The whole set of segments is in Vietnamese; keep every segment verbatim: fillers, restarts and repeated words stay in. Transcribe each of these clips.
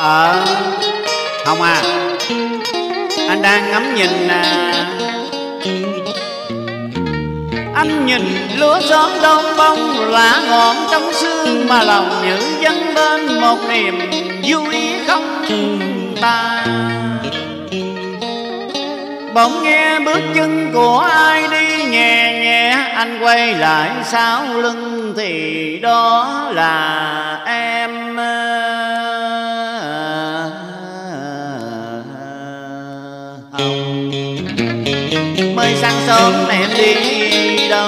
Ờ Hồng à, anh đang ngắm nhìn à, anh nhìn lúa xóm đông bông lá ngọn trong sương, mà lòng như dâng lên một niềm vui không ta. Bỗng nghe bước chân của ai đi nhẹ nhẹ, anh quay lại sau lưng thì đó là em. Hồng, mới sáng sớm em đi đâu,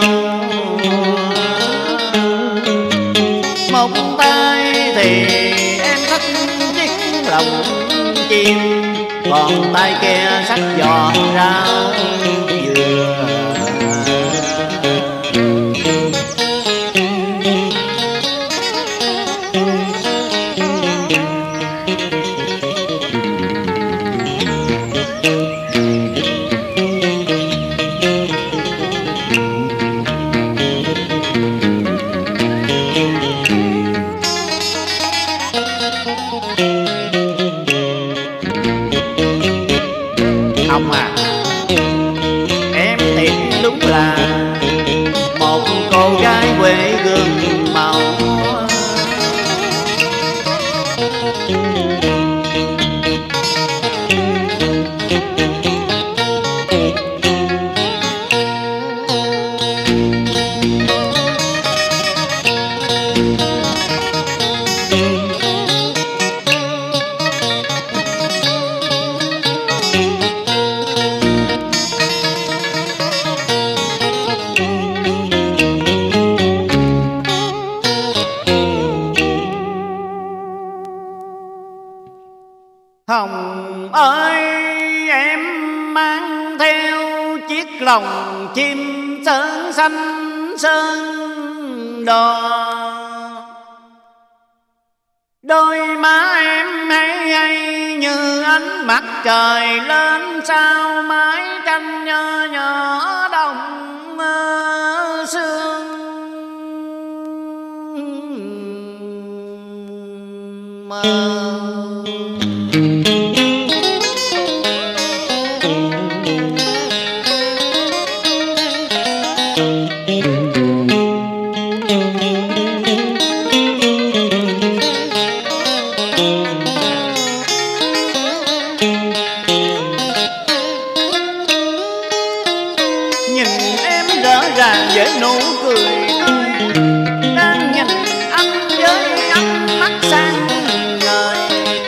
một tay thì em thắt chiếc lồng chim, còn tay kia xách giò rau dừa. Hồng à, em thiệt đúng là một cô gái quê gương màu. Hồng ơi, em mang theo chiếc lồng chim sơn xanh sơn đò, đôi má em hay hay như ánh mặt trời lên sao mái tranh nho nhỏ đồng sương mơ. Nhìn em rõ ràng với nụ cười tươi, đang nhìn anh với ánh mắt sáng ngời.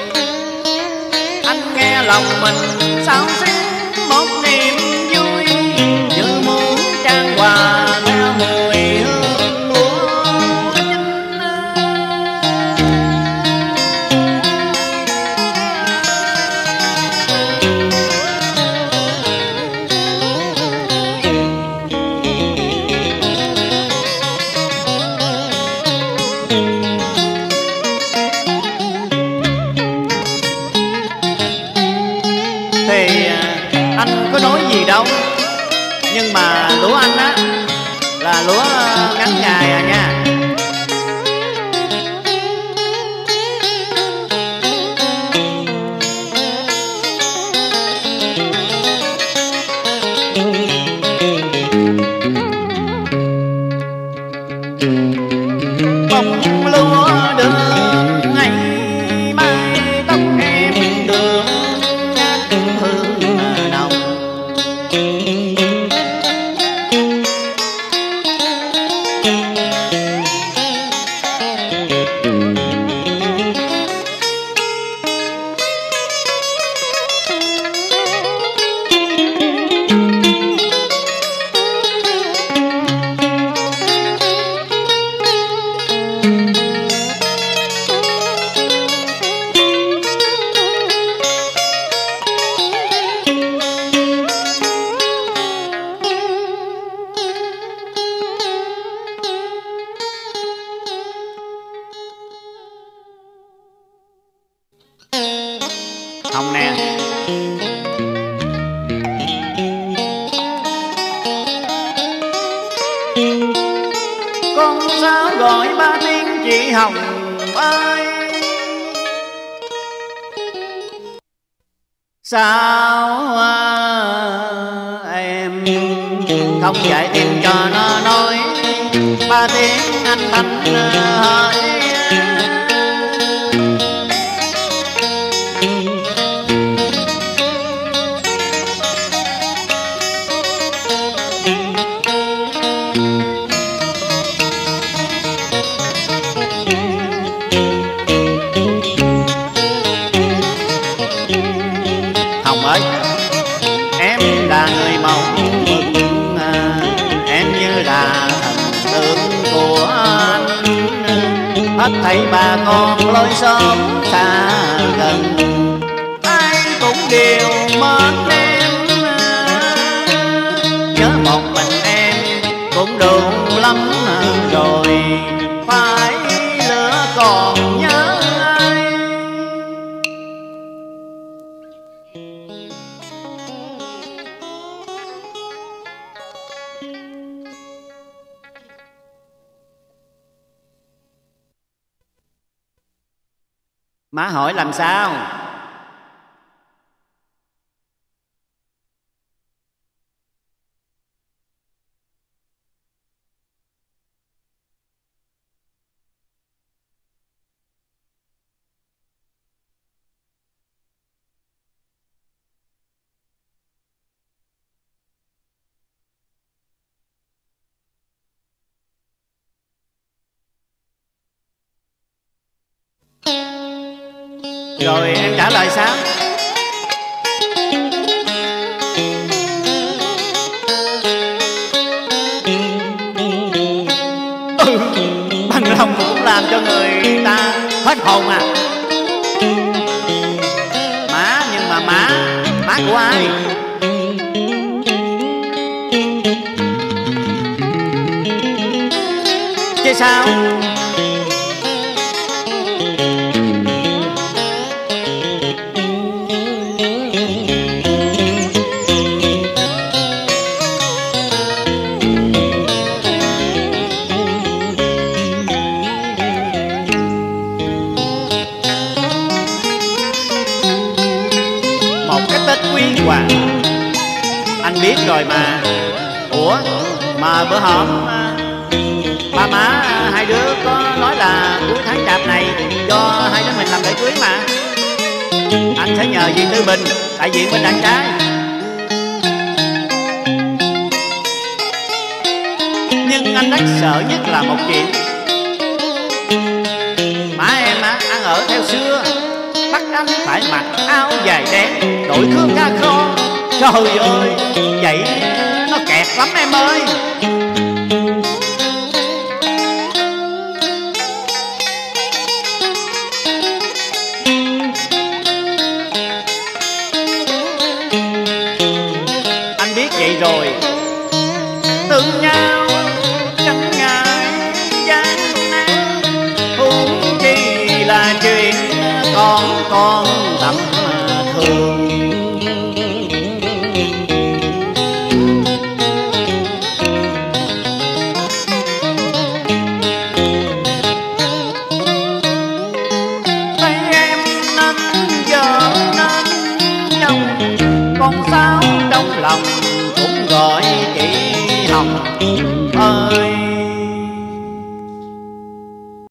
Anh nghe lòng mình sao xuyến một niềm vui, như muốn trang hòa theo mùi hương lúa chín. Thì anh có nói gì đâu, nhưng mà lúa anh á là lúa ngắn ngày à nha. Bông lúa đường ngày mai tóc em đường hương nồng. Hồng nè, con sao gọi ba tiếng chị Hồng ơi. Sao em không dạy thêm cho nó nói ba tiếng anh thanh hỏi. Hồng ơi, em là người mẫu mực, em như là thần tượng của anh. Hết thảy bà con lối xóm xa gần, ai cũng đều mến em. Nhớ một mình em cũng đủ lắm rồi, phải lửa còn nhớ ai. Má hỏi làm sao? Rồi em trả lời sao? Ừ, bằng lòng cũng làm cho người ta hết hồn à. Má, nhưng mà má, má của ai? Chứ sao? Hoàng, anh biết rồi mà. Ủa mà bữa hổm ba má hai đứa có nói là cuối tháng chạp này cho hai đứa mình làm lễ cưới mà. Anh sẽ nhờ dì Tư Bình đại diện bên đàn trai. Nhưng anh rất sợ nhất là một chuyện. Má em á, ăn ở theo xưa, bắt anh phải mặc áo dài đen, đội khương ca kho. Trời ơi, vậy nó kẹt lắm em ơi. Anh biết vậy rồi, thương nhau chẳng ngại gian nan, huống chi là chuyện con con tầm thường. Thấy em nên vợ nên chồng, con sao trong lòng cũng gọi chị Hồng ơi.